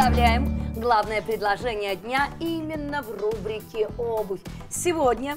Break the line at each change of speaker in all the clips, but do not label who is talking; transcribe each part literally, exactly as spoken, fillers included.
представляем главное предложение дня именно в рубрике «Обувь». Сегодня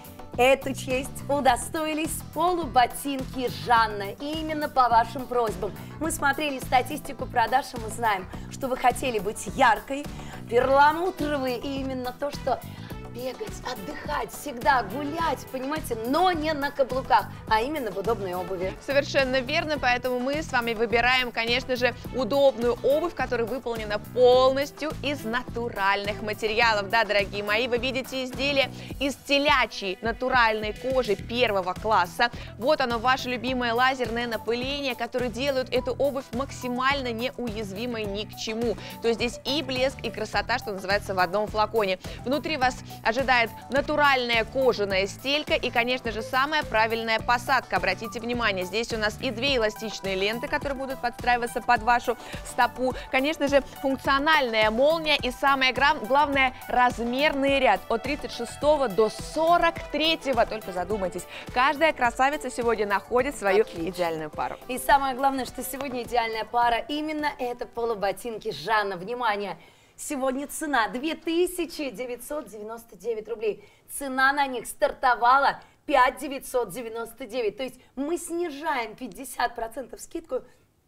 эту честь удостоились полуботинки Жанна. И именно по вашим просьбам. Мы смотрели статистику продаж, и мы знаем, что вы хотели быть яркой, перламутровой, и именно то, что бегать, отдыхать, всегда гулять, понимаете, но не на каблуках, а именно в удобной обуви.
Совершенно верно, поэтому мы с вами выбираем, конечно же, удобную обувь, которая выполнена полностью из натуральных материалов. Да, дорогие мои, вы видите изделие из телячьей натуральной кожи первого класса. Вот оно, ваше любимое лазерное напыление, которое делают эту обувь максимально неуязвимой ни к чему. То есть здесь и блеск, и красота, что называется, в одном флаконе. Внутри вас ожидает натуральная кожаная стелька и, конечно же, самая правильная посадка. Обратите внимание, здесь у нас и две эластичные ленты, которые будут подстраиваться под вашу стопу. Конечно же, функциональная молния и, самое главное, размерный ряд от тридцать шестого до сорок третьего. Только задумайтесь, каждая красавица сегодня находит свою Отлично. идеальную пару.
И самое главное, что сегодня идеальная пара именно это полуботинки Жанна. Внимание! Сегодня цена две тысячи девятьсот девяносто девять рублей. Цена на них стартовала пять тысяч девятьсот девяносто девять. То есть мы снижаем пятьдесят процентов скидку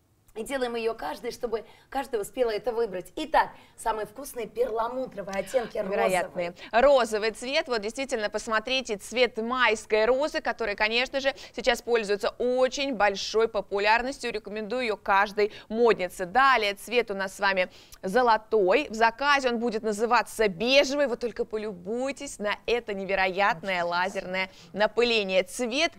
и делаем ее каждый, чтобы каждый успела это выбрать. Итак, самые вкусные перламутровые оттенки
Вероятные. Розовый цвет. Вот действительно, посмотрите, цвет майской розы, который, конечно же, сейчас пользуется очень большой популярностью. Рекомендую ее каждой моднице. Далее цвет у нас с вами золотой. В заказе он будет называться бежевый. Вы только полюбуйтесь на это невероятное лазерное напыление. Цвет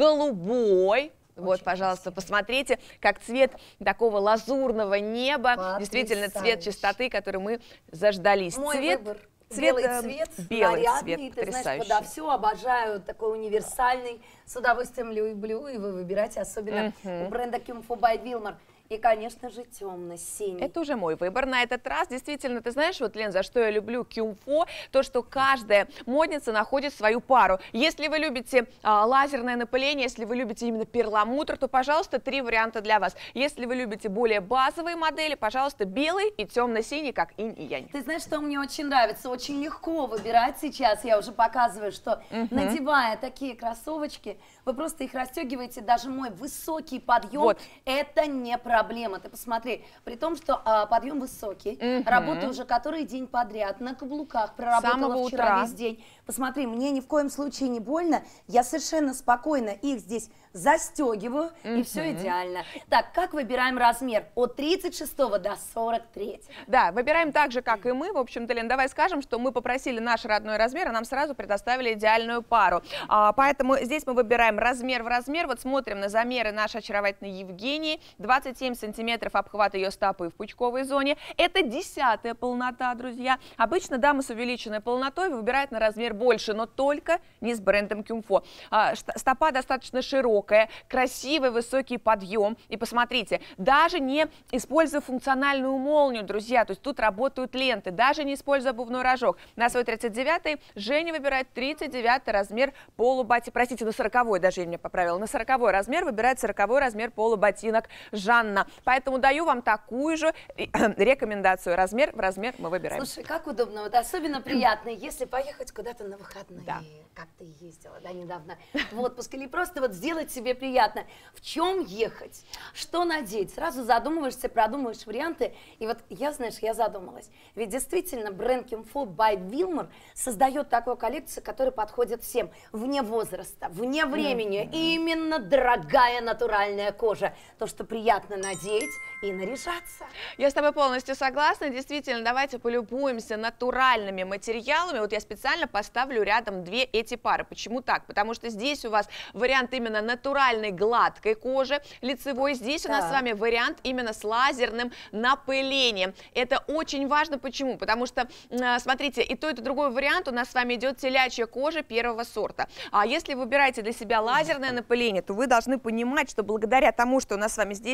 голубой. Вот, Очень пожалуйста, красиво. Посмотрите, как цвет такого лазурного неба, Потрясающе. Действительно цвет чистоты, который мы заждались.
Мой
цвет,
выбор.
цвет,
белый цвет,
белый
нарядный,
цвет,
ты
потрясающий.
знаешь, подо все обожаю, такой универсальный, с удовольствием люблю, и вы выбираете, особенно uh-huh. у бренда Кюмфо by Wilmar. И, конечно же, темно-синий.
Это уже мой выбор на этот раз. Действительно, ты знаешь, вот, Лен, за что я люблю Кюмфо, то, что каждая модница находит свою пару. Если вы любите а, лазерное напыление, если вы любите именно перламутр, то, пожалуйста, три варианта для вас. Если вы любите более базовые модели, пожалуйста, белый и темно-синий, как инь и янь.
Ты знаешь, что мне очень нравится? Очень легко выбирать сейчас. Я уже показываю, что, uh-huh. надевая такие кроссовочки, вы просто их расстегиваете. Даже мой высокий подъем, вот. Это не проблема. Проблема, ты посмотри, при том, что а, подъем высокий, uh-huh. работаю уже который день подряд, на каблуках, проработала вчера утра. весь день. Посмотри, мне ни в коем случае не больно, я совершенно спокойно их здесь застегиваю, uh-huh. и все идеально. Так, как выбираем размер? От тридцать шестого до сорок третьего.
Да, выбираем так же, как и мы. В общем-то, Лен, давай скажем, что мы попросили наш родной размер, и нам сразу предоставили идеальную пару. А, поэтому здесь мы выбираем размер в размер. Вот смотрим на замеры нашей очаровательной Евгении. двадцать семь сантиметров обхват ее стопы в пучковой зоне. Это десятая полнота, друзья. Обычно дамы с увеличенной полнотой выбирают на размер больше, но только не с брендом Кюмфо. А, стопа достаточно широкая, красивый высокий подъем. И посмотрите, даже не используя функциональную молнию, друзья, то есть тут работают ленты, даже не используя обувной рожок. На свой тридцать девятый Женя выбирает тридцать девятый размер полуботинок, простите, на сороковой, даже я меня поправила, на сороковой размер выбирает сороковой размер полуботинок Жанна. Поэтому даю вам такую же рекомендацию. Размер в размер мы выбираем.
Слушай, как удобно. Вот особенно приятно, если поехать куда-то на выходные.
Да.
Как ты ездила, да, недавно в отпуск. Или просто вот сделать себе приятно. В чем ехать? Что надеть? Сразу задумываешься, продумываешь варианты. И вот я, знаешь, я задумалась. Ведь действительно бренд Кюмфо by Wilmar создает такую коллекцию, которая подходит всем. Вне возраста, вне времени. Mm-hmm. Именно дорогая натуральная кожа. То, что приятно надеть и наряжаться.
Я с тобой полностью согласна. Действительно, давайте полюбуемся натуральными материалами. Вот я специально поставлю рядом две эти пары. Почему так? Потому что здесь у вас вариант именно натуральной гладкой кожи лицевой. Здесь так. у нас с вами вариант именно с лазерным напылением. Это очень важно. Почему? Потому что, смотрите, и то, и то другой вариант у нас с вами идет телячья кожа первого сорта. А если вы выбираете для себя лазерное напыление, то вы должны понимать, что благодаря тому, что у нас с вами здесь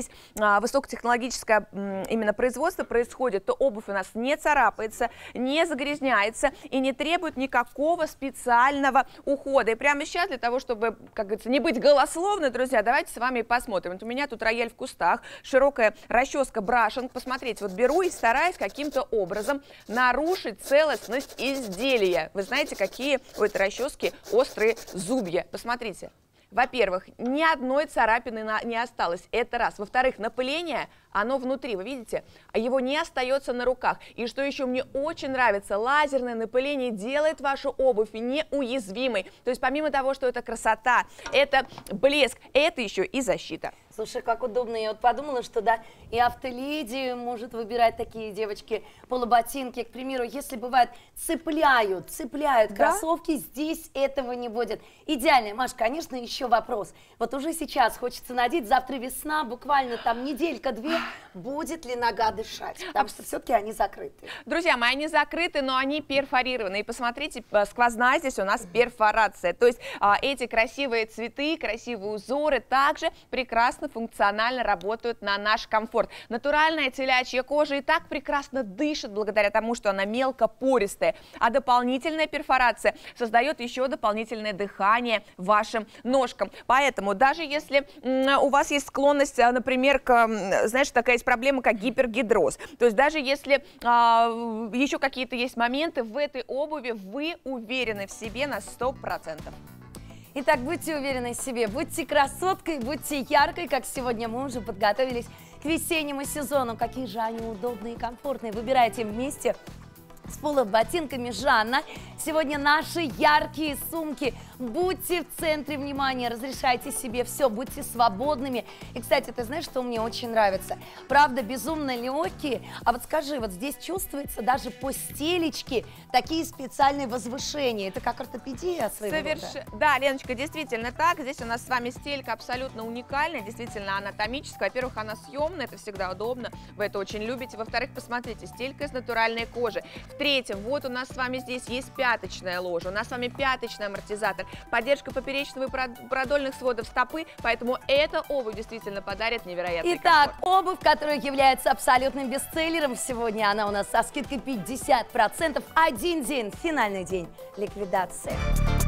а, высокотехнологическое м, именно производство происходит, то обувь у нас не царапается, не загрязняется и не требует никакого специального ухода. И прямо сейчас для того, чтобы, как говорится, не быть голословной, друзья, давайте с вами посмотрим. Вот у меня тут рояль в кустах, широкая расческа брашинг. Посмотрите, вот беру и стараюсь каким-то образом нарушить целостность изделия. Вы знаете, какие у этой расчески острые зубья. Посмотрите. Во-первых, ни одной царапины на, не осталось, это раз. Во-вторых, напыление, оно внутри, вы видите, а его не остается на руках. И что еще мне очень нравится, лазерное напыление делает вашу обувь неуязвимой. То есть помимо того, что это красота, это блеск, это еще и защита.
Слушай, как удобно. Я вот подумала, что да, и автоледи может выбирать такие девочки полуботинки. К примеру, если бывает цепляют, цепляют
да?
кроссовки, здесь этого не будет. Идеально. Маш, конечно, еще вопрос. Вот уже сейчас хочется надеть, завтра весна, буквально там неделька-две, будет ли нога дышать? Потому что все-таки они закрыты.
Друзья мои, они закрыты, но они перфорированы. И посмотрите, сквозная здесь у нас перфорация. То есть а, эти красивые цветы, красивые узоры также прекрасно функционально работают на наш комфорт. Натуральная телячья кожа и так прекрасно дышит благодаря тому, что она мелкопористая, а дополнительная перфорация создает еще дополнительное дыхание вашим ножкам. Поэтому даже если у вас есть склонность, например, к, знаешь, такая есть проблема, как гипергидроз, то есть даже если а, еще какие-то есть моменты в этой обуви, вы уверены в себе на сто процентов.
Итак, будьте уверены в себе, будьте красоткой, будьте яркой, как сегодня мы уже подготовились к весеннему сезону. Какие же они удобные и комфортные. Выбирайте вместе с полуботинками Жанна. Сегодня наши яркие сумки. Будьте в центре внимания, разрешайте себе все, будьте свободными. И, кстати, ты знаешь, что мне очень нравится? Правда, безумно легкие. А вот скажи, вот здесь чувствуется даже по стелечке такие специальные возвышения. Это как ортопедия своего
Соверш...
рода.
Да, Леночка, действительно так. Здесь у нас с вами стелька абсолютно уникальная, действительно анатомическая. Во-первых, она съемная, это всегда удобно, вы это очень любите. Во-вторых, посмотрите, стелька из натуральной кожи. В-третьих, вот у нас с вами здесь есть пяточная ложа, у нас с вами пяточный амортизатор, поддержка поперечного и продольных сводов стопы, поэтому эта обувь действительно подарит невероятный
Итак,
комфорт.
обувь, которая является абсолютным бестселлером сегодня, она у нас со скидкой пятьдесят процентов. Один день, финальный день ликвидации.